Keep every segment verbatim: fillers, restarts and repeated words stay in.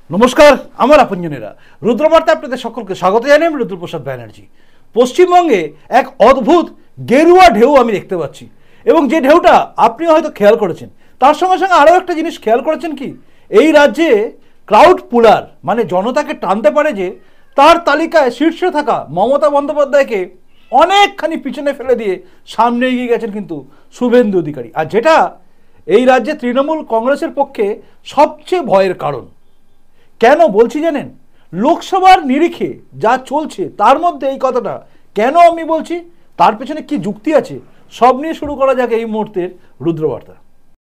নমস্কার আমার আপনজনেরা, রুদ্রবার্তা আপনাদের সকলকে স্বাগত জানাই। আমি রুদ্রপ্রসাদ ব্যানার্জি। পশ্চিমবঙ্গে এক অদ্ভুত গেরুয়া ঢেউ আমি দেখতে পাচ্ছি, এবং যে ঢেউটা আপনি হয়তো খেয়াল করেছেন, তার সঙ্গে সঙ্গে আরও একটা জিনিস খেয়াল করেছেন কি, এই রাজ্যে ক্রাউড পুলার মানে জনতাকে টানতে পারে যে, তার তালিকায় শীর্ষে থাকা মমতা বন্দ্যোপাধ্যায়কে অনেকখানি পিছনে ফেলে দিয়ে সামনে এগিয়ে গেছেন কিন্তু শুভেন্দু অধিকারী। আর যেটা এই রাজ্যে তৃণমূল কংগ্রেসের পক্ষে সবচেয়ে ভয়ের কারণ। কেন বলছি জানেন? লোকসভার নিরিখে যা চলছে তার মধ্যে এই কথাটা কেন আমি বলছি, তার পেছনে কি যুক্তি আছে, সব নিয়ে শুরু করা যাক এই মুহূর্তের রুদ্রবার্তা।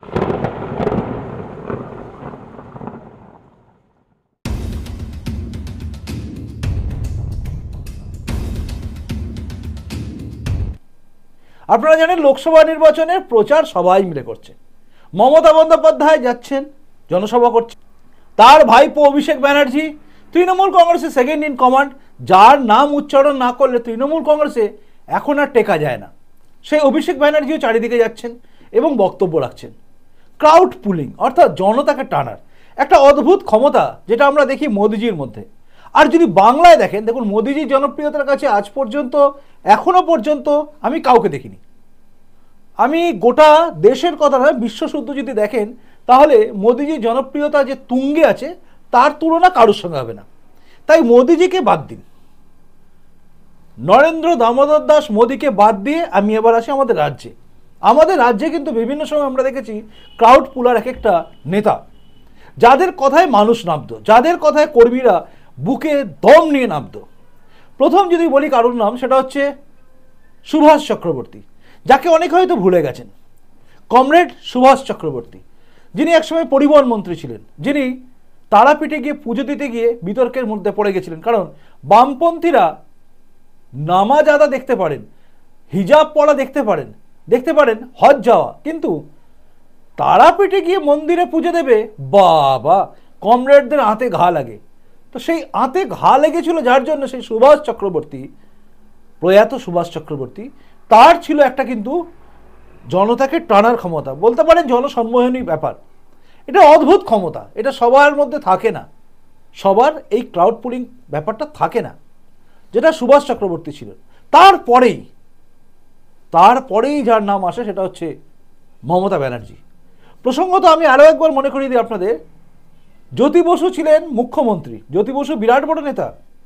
আপনারা জানেন লোকসভা নির্বাচনের প্রচার সবাই মিলে করছে। মমতা বন্দ্যোপাধ্যায় যাচ্ছেন, জনসভা করছেন। তার ভাইপো অভিষেক ব্যানার্জি তৃণমূল কংগ্রেসের সেকেন্ড ইন কমান্ড, যার নাম উচ্চারণ না করলে তৃণমূল কংগ্রেসে এখন আর টেকা যায় না, সেই অভিষেক ব্যানার্জিও চারিদিকে যাচ্ছেন এবং বক্তব্য রাখছেন। ক্রাউড পুলিং অর্থাৎ জনতাকে টানার একটা অদ্ভুত ক্ষমতা, যেটা আমরা দেখি মোদিজির মধ্যে। আর যদি বাংলায় দেখেন, দেখুন মোদিজির জনপ্রিয়তার কাছে আজ পর্যন্ত এখনো পর্যন্ত আমি কাউকে দেখিনি। আমি গোটা দেশের কথা নয়, বিশ্ব শুদ্ধ যদি দেখেন, তাহলে মোদিজির জনপ্রিয়তা যে তুঙ্গে আছে তার তুলনা কারোর সঙ্গে হবে না। তাই মোদিজিকে বাদ দিন, নরেন্দ্র দামোদর দাস মোদিকে বাদ দিয়ে আমি এবার আসি আমাদের রাজ্যে। আমাদের রাজ্যে কিন্তু বিভিন্ন সময় আমরা দেখেছি ক্রাউড পুলার এক একটা নেতা, যাদের কথায় মানুষ নামতো, যাদের কথায় কর্মীরা বুকে দম নিয়ে নামতো। প্রথম যদি বলি কারোর নাম, সেটা হচ্ছে সুভাষ চক্রবর্তী, যাকে অনেকে হয়তো ভুলে গেছেন। কমরেড সুভাষ চক্রবর্তী, যিনি একসময় পরিবহন মন্ত্রী ছিলেন, যিনি তারাপীঠে গিয়ে পুজো দিতে গিয়ে বিতর্কের মধ্যে পড়ে গেছিলেন। কারণ বামপন্থীরা নামাজ আদা দেখতে পারেন, হিজাব পড়া দেখতে পারেন, দেখতে পারেন হজ যাওয়া, কিন্তু তারাপীঠে গিয়ে মন্দিরে পুজো দেবে, বাবা, কমরেডদের হাতে ঘা লাগে। তো সেই হাতে ঘা লেগেছিল যার জন্য, সেই সুভাষ চক্রবর্তী, প্রয়াত সুভাষ চক্রবর্তী, তার ছিল একটা কিন্তু জনতাকে টানার ক্ষমতা, বলতে পারেন জনসম্মোহনী ব্যাপার। এটা অদ্ভুত ক্ষমতা, এটা সবার মধ্যে থাকে না, সবার এই ক্রাউড পুলিং ব্যাপারটা থাকে না, যেটা সুভাষ চক্রবর্তী ছিল। তারপরেই তারপরেই যার নাম আসে সেটা হচ্ছে মমতা ব্যানার্জি। প্রসঙ্গত আমি আরও একবার মনে করিয়ে দিই আপনাদের, জ্যোতি বসু ছিলেন মুখ্যমন্ত্রী, জ্যোতি বসু বিরাট বড় নেতা,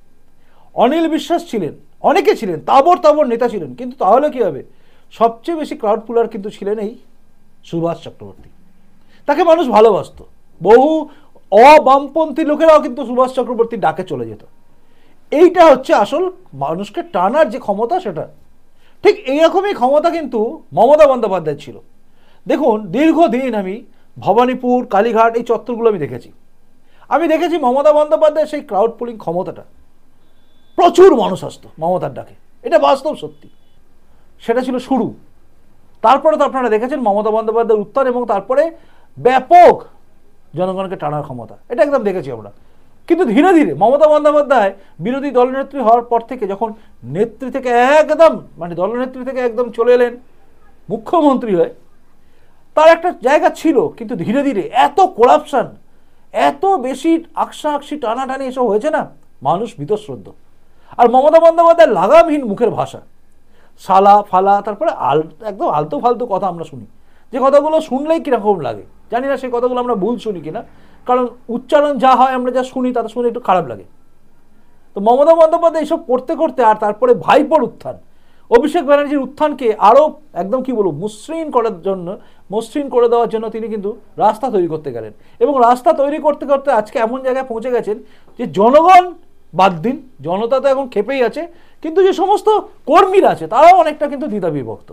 অনিল বিশ্বাস ছিলেন, অনেকে ছিলেন, তাবর তাবর নেতা ছিলেন, কিন্তু তাহলে কী হবে, সবচেয়ে বেশি ক্রাউড পুলার কিন্তু ছিলেন এই সুভাষ চক্রবর্তী। তাকে মানুষ ভালোবাসত, বহু অবামপন্থী লোকেরাও কিন্তু সুভাষ চক্রবর্তীর ডাকে চলে যেত। এইটা হচ্ছে আসল মানুষকে টানার যে ক্ষমতা, সেটা ঠিক এইরকমই ক্ষমতা কিন্তু মমতা বন্দ্যোপাধ্যায় ছিল। দেখুন, দীর্ঘদিন আমি ভবানীপুর, কালীঘাট, এই চত্বরগুলো আমি দেখেছি। আমি দেখেছি মমতা বন্দ্যোপাধ্যায় সেই ক্রাউড পুলিং ক্ষমতাটা, প্রচুর মানুষ আসতো মমতার ডাকে, এটা বাস্তব সত্যি। সেটা ছিল শুরু। তারপরে তো আপনারা দেখেছেন মমতা বন্দ্যোপাধ্যায়ের উত্থান, এবং তারপরে ব্যাপক জনগণকে টানার ক্ষমতা, এটা একদম দেখেছি আমরা। কিন্তু ধীরে ধীরে মমতা বন্দ্যোপাধ্যায় বিরোধী দলনেত্রী হওয়ার পর থেকে, যখন নেত্রী থেকে একদম মানে দলনেত্রী থেকে একদম চলে এলেন মুখ্যমন্ত্রী হয়ে, তার একটা জায়গা ছিল, কিন্তু ধীরে ধীরে এত করাপশন, এত বেশি আকশা আকশি টানাটানি এসব হয়েছে না, মানুষ বীতশ্রদ্ধ। আর মমতা বন্দ্যোপাধ্যায়ের লাগামহীন মুখের ভাষা, সালা ফালা, তারপরে আল একদম আলতু ফালতু কথা আমরা শুনি, যে কথাগুলো শুনলেই কীরকম লাগে জানি না, সেই কথাগুলো আমরা ভুল শুনি কিনা, কারণ উচ্চারণ যা হয় আমরা যা শুনি তাতে শুনে একটু খারাপ লাগে। তো মমতা বন্দ্যোপাধ্যায় এইসব করতে করতে, আর তারপরে ভাইপোর উত্থান, অভিষেক ব্যানার্জির উত্থানকে আরও একদম কি বলবো মসৃণ করার জন্য, মসৃণ করে দেওয়ার জন্য তিনি কিন্তু রাস্তা তৈরি করতে গেলেন, এবং রাস্তা তৈরি করতে করতে আজকে এমন জায়গায় পৌঁছে গেছেন যে জনগণ বাদ দিন, জনতা তো এখন খেপেই আছে, কিন্তু যে সমস্ত কর্মীরা আছে তারাও অনেকটা কিন্তু দ্বিধা বিভক্ত।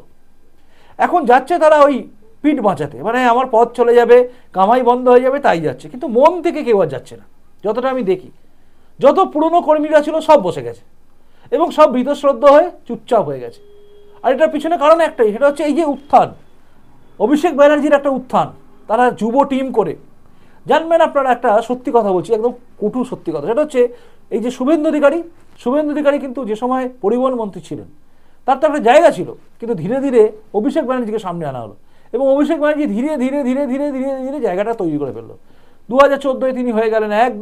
এখন যাচ্ছে তারা ওই পিঠ বাঁচাতে, মানে আমার পথ চলে যাবে, কামাই বন্ধ হয়ে যাবে, তাই যাচ্ছে, কিন্তু মন থেকে কেউ আর যাচ্ছে না। যতটা আমি দেখি, যত পুরনো কর্মীরা ছিল সব বসে গেছে, এবং সব বীতশ্রদ্ধ হয়ে চুপচাপ হয়ে গেছে। আর এটার পিছনে কারণ একটাই, সেটা হচ্ছে এই যে উত্থান, অভিষেক ব্যানার্জির একটা উত্থান, তারা যুব টিম করে। জানবেন আপনারা, একটা সত্যি কথা বলছি, একদম কটু সত্যি কথা, সেটা হচ্ছে এই যে শুভেন্দু অধিকারী, শুভেন্দু অধিকারী কিন্তু যে সময় পরিবহন মন্ত্রী ছিলেন, তার তো একটা জায়গা ছিল, কিন্তু ধীরে ধীরে অভিষেক ব্যানার্জিকে সামনে আনা হলো, এবং অভিষেক ব্যানার্জি ধীরে ধীরে ধীরে ধীরে ধীরে ধীরে জায়গাটা তৈরি করে ফেললো। দু হাজার চোদ্দোয় তিনি হয়ে গেলেন একদম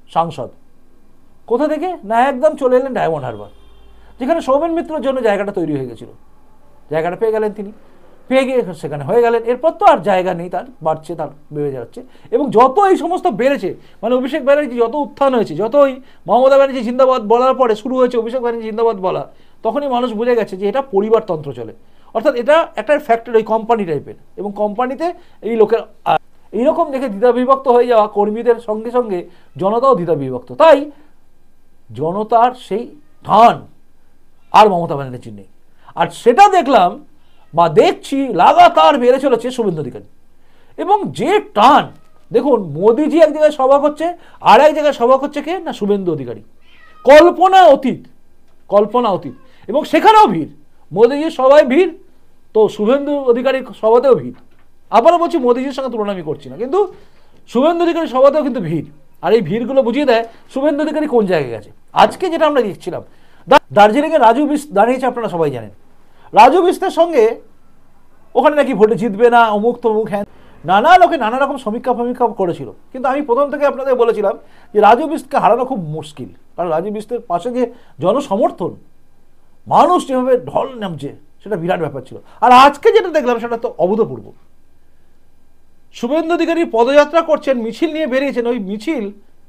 সাংসদ। কোথা থেকে? না একদম চলে এলেন ডায়মন্ড হারবার, যেখানে সৌমেন মিত্রের জন্য জায়গাটা তৈরি হয়ে গেছিল। জায়গাটা পেয়ে গেলেন তিনি, পেয়ে গিয়ে সেখানে হয়ে গেলেন। এরপর তো আর জায়গা নেই, তার বাড়ছে, তার বেড়ে যাচ্ছে। এবং যত এই সমস্ত বেড়েছে, মানে অভিষেক ব্যানার্জি যত উত্থান হয়েছে, যতই মমতা ব্যানার্জি জিন্দাবাদ বলার পরে শুরু হয়েছে অভিষেক ব্যানার্জি জিন্দাবাদ বলা, তখনই মানুষ বুঝে গেছে যে এটা পরিবারতন্ত্র চলে। অর্থাৎ এটা একটা ফ্যাক্টরি, ওই কোম্পানি টাইপের, এবং কোম্পানিতে এই লোকের এইরকম দেখে দ্বিধা বিভক্ত হয়ে যাওয়া কর্মীদের সঙ্গে সঙ্গে জনতাও দ্বিধা বিভক্ত। তাই জনতার সেই টান আর মমতা ব্যানার্জির নেই। আর সেটা দেখলাম বা দেখছি লাগাতার বেড়ে চলেছে শুভেন্দু অধিকারী। এবং যে টান, দেখুন মোদিজি এক জায়গায় সভা করছে, আর এক জায়গায় সভা করছে কে? না শুভেন্দু অধিকারী। কল্পনা অতীত, কল্পনা অতীত। এবং সেখানেও ভিড়, মোদিজির সবাই ভিড়, তো শুভেন্দু অধিকারীর সভাতেও ভিড়। আবারও বলছি, মোদিজির সঙ্গে তুলনা আমি করছি না, কিন্তু শুভেন্দু অধিকারীর সভাতেও কিন্তু ভিড়। আর এই ভিড়গুলো বুঝিয়ে দেয় শুভেন্দু অধিকারী কোন জায়গায় গেছে। আজকে যেটা আমরা দেখছিলাম, দার্জিলিংয়ে রাজু বিস দাঁড়িয়েছে, আপনারা সবাই জানেন। রাজু বিস্তের সঙ্গে ওখানে নাকি ভোটে জিতবে না, অমুক তমুক, হ্যাঁ, নানা লোকে নানা রকম সমীক্ষা ফমীক্ষা করেছিল। কিন্তু আমি প্রথম থেকে আপনাদের বলেছিলাম যে রাজু বিস্তকে হারানো খুব মুশকিল, কারণ রাজু বিস্তের পাশে যে জনসমর্থন, মানুষ যেভাবে ঢল নামছে, সেটা বিরাট ব্যাপার ছিল। আর আজকে যেটা দেখলাম সেটা তো অভূতপূর্ব। শুভেন্দু অধিকারী পদযাত্রা করছেন, মিছিল নিয়ে বেরিয়েছেন, ওই মিছিল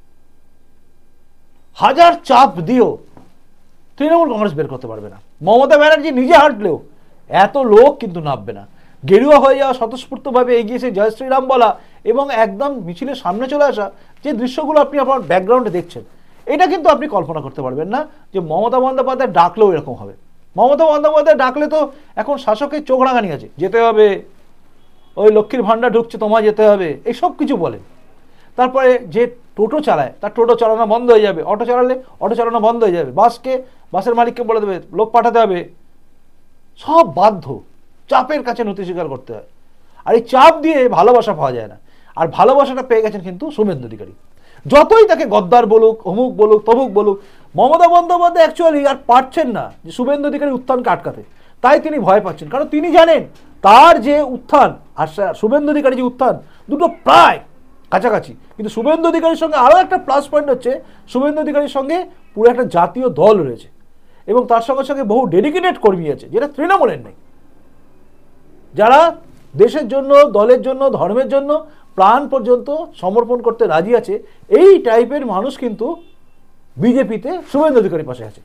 হাজার চাপ দিয়েও তৃণমূল কংগ্রেস বের করতে পারবে না। মমতা ব্যানার্জি নিজে হাঁটলেও এত লোক কিন্তু নামবে না। গেরুয়া হয়ে যাওয়া, স্বতঃস্ফূর্তভাবে এগিয়েছে জয় শ্রীরাম বলা এবং একদম মিছিলের সামনে চলে আসা, যে দৃশ্যগুলো আপনি আপনার ব্যাকগ্রাউন্ডে দেখছেন, এটা কিন্তু আপনি কল্পনা করতে পারবেন না যে মমতা বন্দ্যোপাধ্যায় ডাকলেও এরকম হবে। মমতা বন্দ্যোপাধ্যায় ডাকলে তো এখন শাসকের চোখ রাঙানি আছে, যেতে হবে, ওই লক্ষ্মীর ভাণ্ডার ঢুকছে, তোমায় যেতে হবে, এই সব কিছু বলেন। তারপরে যে টোটো চালায় তার টোটো চালানো বন্ধ হয়ে যাবে, অটো চালালে অটো চালানো বন্ধ হয়ে যাবে, বাসকে বাসের মালিককে বলে দেবে লোক পাঠাতে হবে, সব বাধ্য, চাপের কাছে নতি স্বীকার করতে হয়। আর এই চাপ দিয়ে ভালোবাসা পাওয়া যায় না। আর ভালোবাসাটা পেয়ে গেছেন কিন্তু শুভেন্দু অধিকারী। যতই তাকে গদ্দার বলুক, অমুক বলুক, তমুক বলুক, মমতা বন্দ্যোপাধ্যায় অ্যাকচুয়ালি আর পারছেন না যে শুভেন্দু অধিকারী উত্থানকে আটকাতে। তাই তিনি ভয় পাচ্ছেন, কারণ তিনি জানেন তার যে উত্থান আর শুভেন্দু অধিকারী যে উত্থান, দুটো প্রায় কাছাকাছি। কিন্তু শুভেন্দু অধিকারীর সঙ্গে আরও একটা প্লাস পয়েন্ট হচ্ছে, শুভেন্দু অধিকারীর সঙ্গে পুরো একটা জাতীয় দল রয়েছে এবং তার সঙ্গে সঙ্গে বহু ডেডিকেটেড কর্মী আছে, যেটা তৃণমূলের নেই, যারা দেশের জন্য, দলের জন্য, ধর্মের জন্য প্রাণ পর্যন্ত সমর্পণ করতে রাজি আছে। এই টাইপের মানুষ কিন্তু বিজেপিতে শুভেন্দু অধিকারীর পাশে আছে।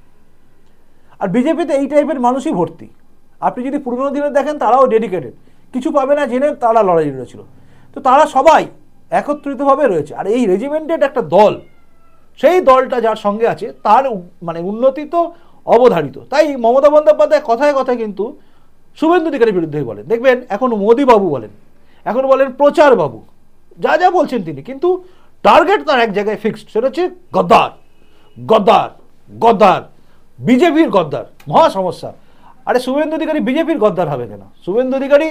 আর বিজেপিতে এই টাইপের মানুষই ভর্তি। আপনি যদি পুরনো দিনে দেখেন, তারাও ডেডিকেটেড, কিছু পাবে না জেনে তারা লড়াই রয়েছিল। তো তারা সবাই একত্রিতভাবে রয়েছে। আর এই রেজিমেন্টেড একটা দল, সেই দলটা যার সঙ্গে আছে তার মানে উন্নতি তো অবধারিত। তাই মমতা বন্দ্যোপাধ্যায় কথায় কথায় কিন্তু শুভেন্দু অধিকারীর বিরুদ্ধেই বলেন। দেখবেন এখন মোদি বাবু বলেন, এখন বলেন প্রচার বাবু, যা যা বলছেন তিনি, কিন্তু টার্গেট তার এক জায়গায় ফিক্সড, সেটা হচ্ছে গদ্দার, গদ্দার, গদ্দার, বিজেপির গদ্দার, মহা সমস্যা। আরে শুভেন্দু অধিকারী বিজেপির গদ্দার হবে কেন? শুভেন্দু অধিকারী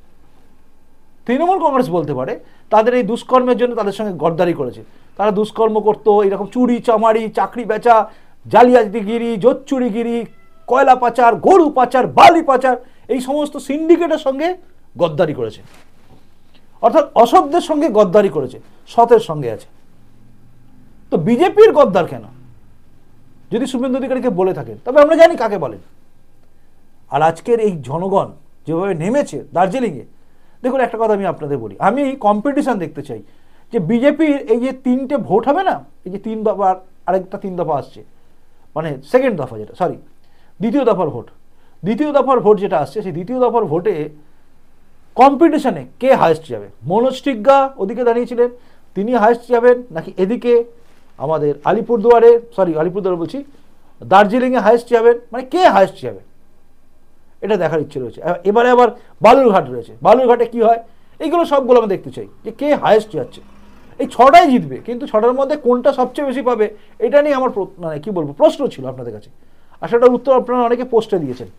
তৃণমূল কংগ্রেস বলতে পারে তাদের এই দুষ্কর্মের জন্য তাদের সঙ্গে গদ্দারি করেছে। তারা দুষ্কর্ম করতো, এরকম চুরি চামারি, চাকরি বেচা, জালিয়াতিগিরি, জোচ্চুরিগিরি, কয়লা পাচার, গরু পাচার, বালি পাচার, এই সমস্ত সিন্ডিকেটের সঙ্গে গদ্দারি করেছে। অর্থাৎ অসৎদের সঙ্গে গদ্দারি করেছে, সতের সঙ্গে আছে। তো বিজেপির গদ্দার কেন যদি শুভেন্দু অধিকারীকে বলে থাকেন? তবে আমরা জানি কাকে বলেন। আর আজকের এই জনগণ যেভাবে নেমেছে দার্জিলিংয়ে, দেখুন একটা কথা আমি আপনাদের বলি, আমি কম্পিটিশন দেখতে চাই যে বিজেপির এই যে তিনটে ভোট হবে না, এই যে তিন দফা, আরেকটা তিন দফা আসছে, মানে সেকেন্ড দফা যেটা, সরি দ্বিতীয় দফার ভোট, দ্বিতীয় দফার ভোট যেটা আসছে, সেই দ্বিতীয় দফার ভোটে কম্পিটিশনে কে হায়েস্ট যাবে? মনোজ টিগ্গা ওদিকে দাঁড়িয়েছিলেন, তিনি হায়েস্ট যাবেন, নাকি এদিকে আমাদের আলিপুরদুয়ারে, সরি আলিপুরদুয়ারে বলছি, দার্জিলিংয়ে হায়েস্ট যাবেন, মানে কে হায়েস্ট যাবে এটা দেখার ইচ্ছে রয়েছে। এবারে আবার বালুরঘাট রয়েছে, বালুরঘাটে কি হয়, এইগুলো সবগুলো আমরা দেখতে চাই যে কে হায়েস্ট যাচ্ছে। এই ছটাই জিতবে, কিন্তু ছটার মধ্যে কোনটা সবচেয়ে বেশি পাবে এটা নিয়ে আমার মানে কি বলবো প্রশ্ন ছিল আপনাদের কাছে, আর সেটার উত্তর আপনারা অনেকে পোস্টে দিয়েছেন।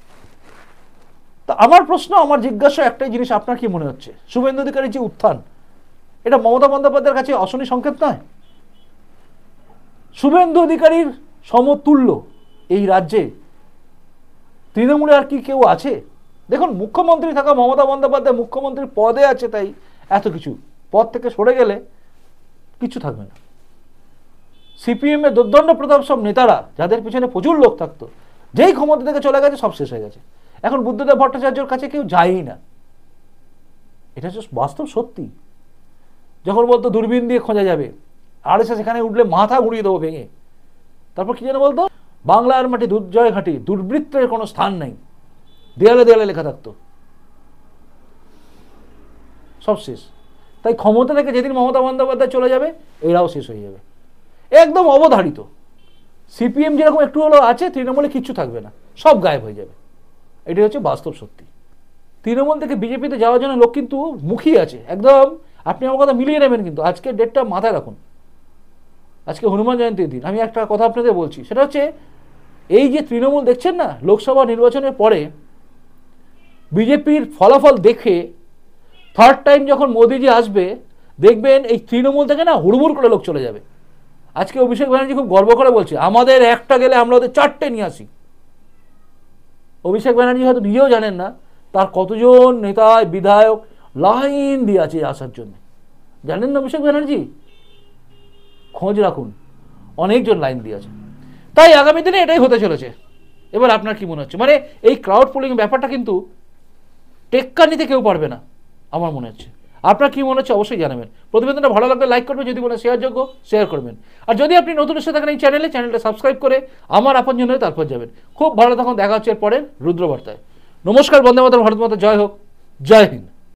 তা আমার প্রশ্ন, আমার জিজ্ঞাসা একটাই জিনিস, আপনার কি মনে হচ্ছে শুভেন্দু অধিকারীর যে উত্থান, এটা মমতা বন্দ্যোপাধ্যায়ের কাছে অশনি সংকেত নয়? শুভেন্দু অধিকারীর সমতুল্য এই রাজ্যে তৃণমূলে আর কি কেউ আছে? দেখুন মুখ্যমন্ত্রী থাকা মমতা বন্দ্যোপাধ্যায় মুখ্যমন্ত্রীর পদে আছে, তাই এত কিছু, পদ থেকে সরে গেলে কিছু থাকবে না। সিপিএম এর দুর্দণ্ড প্রতাপ সব নেতারা, যাদের পিছনে প্রচুর লোক থাকতো, যেই ক্ষমতা থেকে চলে গেছে সব শেষ হয়ে গেছে। এখন বুদ্ধদেব ভট্টাচার্যর কাছে কেউ যায়ই না, এটা হচ্ছে বাস্তব সত্যি। যখন বলতো দূরবীন দিয়ে খোঁজা যাবে, আর এসে সেখানে উঠলে মাথা ঘুরিয়ে দেবো ভেঙে। তারপর কি যেন বলতো, বাংলার মাটি দুর্জয় ঘাটি, দুর্বৃত্তের কোনো স্থান নেই, দেয়ালে দেয়ালে লেখা থাকতো। সব শেষ। তাই ক্ষমতা থেকে যেদিন মমতা বন্দ্যোপাধ্যায় চলে যাবে, এরাও শেষ হয়ে যাবে, একদম অবধারিত। সিপিএম যেরকম একটু হলো আছে, তৃণমূলে কিচ্ছু থাকবে না, সব গায়েব হয়ে যাবে। এটাই হচ্ছে বাস্তব সত্যি। তৃণমূল থেকে বিজেপিতে যাওয়ার জন্য লোক কিন্তু মুখিয়ে আছে একদম। আপনি আমার কথা মিলিয়ে নেবেন, কিন্তু আজকের ডেটটা মাথায় রাখুন। আজকে হনুমান জয়ন্তীর দিন। আমি একটা কথা আপনাদের বলছি, সেটা হচ্ছে এই যে তৃণমূল দেখছেন না, লোকসভা নির্বাচনের পরে বিজেপির ফলাফল দেখে থার্ড টাইম যখন মোদিজি আসবে, দেখবেন এই তৃণমূল থেকে না হুড়মুড় করে লোক চলে যাবে। আজকে অভিষেক ব্যানার্জি খুব গর্ব করে বলছে, আমাদের একটা গেলে আমরা ওদের চারটে নিয়ে আসি। অভিষেক ব্যানার্জি হয়তো নিজেও জানেন না তার কতজন নেতা বিধায়ক লাইন দিয়ে আছে আসার জন্য। জানেন না অভিষেক ব্যানার্জি? খোঁজ রাখুন, অনেকজন লাইন দিয়ে আছে। তাই আগামী দিনে এটাই হতে চলেছে। এবার আপনার কি মনে হচ্ছে? মানে এই ক্রাউড পুলিং ব্যাপারটা কিন্তু টেক্কা নিতে কেউ পারবে না আমার মনে হচ্ছে। আপনার কি মনে হচ্ছে অবশ্যই জানাবেন। প্রতিবেদনটা ভালো লাগলে লাইক করবেন, যদি মনে শেয়ারযোগ্য শেয়ার করবেন। আর যদি আপনি নতুন এসে থাকেন এই চ্যানেলে, চ্যানেলটা সাবস্ক্রাইব করে আমার আপনজন হয়ে তারপর যাবেন। খুব ভালো থাকুন, দেখা হচ্ছে এর পরের রুদ্রবার্তায়। নমস্কার, বন্দে মাতরম, ভারত মাতা জয় হোক, জয় হিন্দ।